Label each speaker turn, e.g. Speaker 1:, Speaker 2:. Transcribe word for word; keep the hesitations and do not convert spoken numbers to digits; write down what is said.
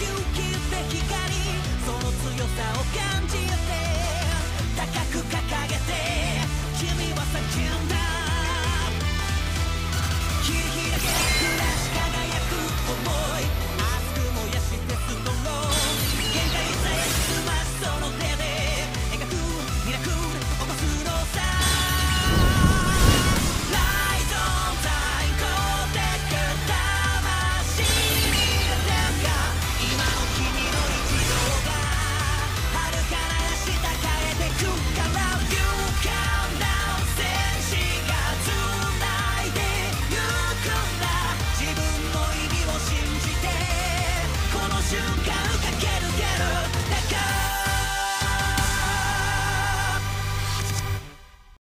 Speaker 1: 気って光、その強さを感じて高く掲げて君は叫んだ。切り開け照らし輝く想い、熱く燃やしてストロー、限界さえつましその手で描くミラクル起こすのさ。ライドオンタイムコテク魂に出てるか、今の君の一同が遥かな明日変えてくから。 You can now 戦士が繋いでゆくんだ、自分の意味を信じてこの瞬間